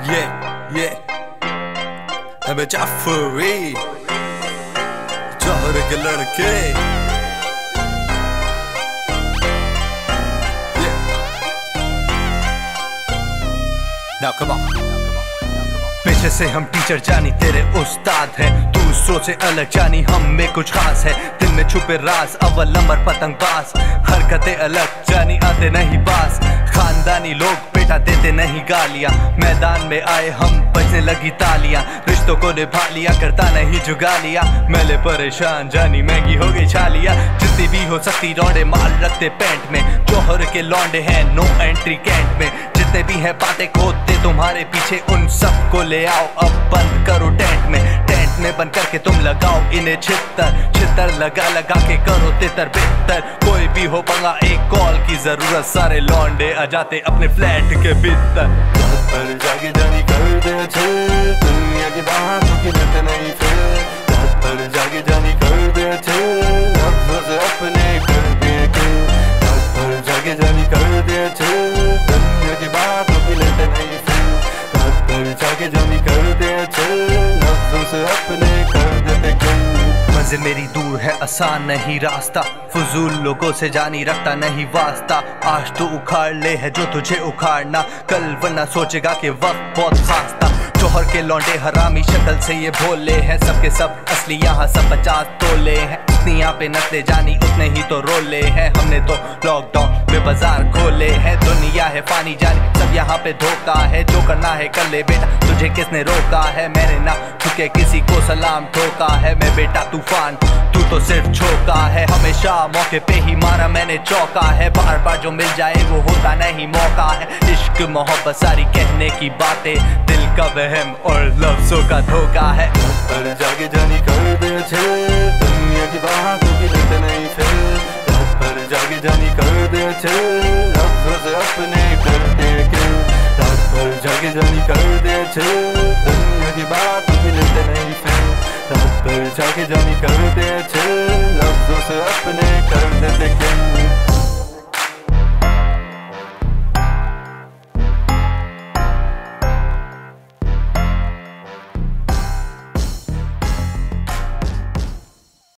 मैं जाफरी जौहर के लड़के Now come on। पेशे से हम टीचर जानी तेरे उस्ताद हैं, तू सोचे अलग जानी हम में कुछ खास है। दिल में छुपे राज अव्वल नंबर पतंगबाज, हरकतें अलग जानी आते नहीं पास। खानदानी लोग बेटा देते नहीं गालियां, मैदान में आए हम बजने लगी तालियां। रिश्तों को निभा लिया करता नहीं जुगालियां, मैले परेशान जानी महंगी हो गई छालियां। जितनी भी हो सकती लौंडे माल रखते पैंट में, जौहर के लौंडे हैं नो एंट्री कैंट में। जितने भी हैं बातें खोदते तुम्हारे पीछे, उन सबको ले आओ अब बंद करो टेंट में। टेंट में बंद करके तुम लगाओ इन्हें छितर लगा लगा के करो तितर बितर। कोई भी हो पंगा एक कॉल की जरूरत, सारे लौंडे आ जाते अपने फ्लैट के भीतर। पर जाके जानी कर दे अच्छे, दुनिया की बातों की लत नहीं फिर। रात पर जाके जानी कर दे अच्छे, लफ्ज़ों से अपने कर दे के। रात पर जाके जानी कर दे अच्छे, दुनिया की बातों की लत नहीं फिर। रात पर जाके जानी कर दे अच्छे, लफ्ज़ों से अपने कर देते के। मंजिल मेरी दूर है आसान नहीं रास्ता, फजूल लोगों से जानी रखता नहीं वास्ता। आज तो उखाड़ ले है जो तुझे उखाड़ना, कल वरना सोचेगा कि वक्त बहुत खास था। जौहर के लौंडे हरामी शक्ल से ये भोले हैं, सबके सब असली यहाँ सब 50 तोले हैं। जितनी यहाँ पे नस्लें जानी उतने ही तो रोले हैं, हमने तो लॉकडाउन में बाजार खोले हैं। दुनिया है फानी जानी सब यहाँ पे धोखा है, जो करना है कर ले बेटा तुझे किसने रोका है। मैंने ना झुके किसी को सलाम ठोका है, मैं बेटा तूफान तू तो सिर्फ छोका है। हमेशा मौके पे ही मारा मैंने चौका है, बार बार जो मिल जाए वो होता नहीं मौका है। इश्क मोहब्बत सारी कहने की बातें, दिल का वहम और लफ्जों का धोखा है। पर जाके जानी कर दे अच्छे, दुनिया की बातों की लत नहीं फिर। रात पर जाके जानी कर दे अच्छे, लफ्ज़ों से अपने कर दे के। रात पर जाके जानी कर दे अच्छे, दुनिया की बातों की लत नहीं फिर। रात पर जाके जानी कर दे अच्छे, लफ्ज़ों से अपने कर देते के।